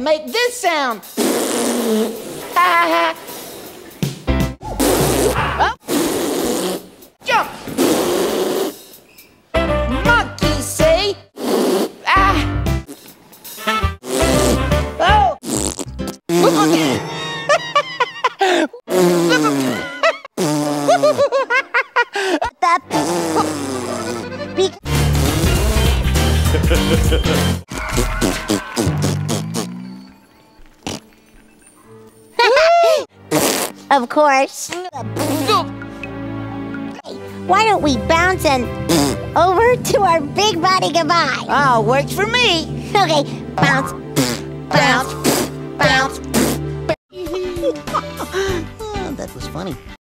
make this sound. Ha ha. Jump. Monkey say. Ah. Oh. Of course. Why don't we bounce and over to our big body goodbye? Oh, works for me. Okay, bounce, bounce, bounce. Oh, that was funny.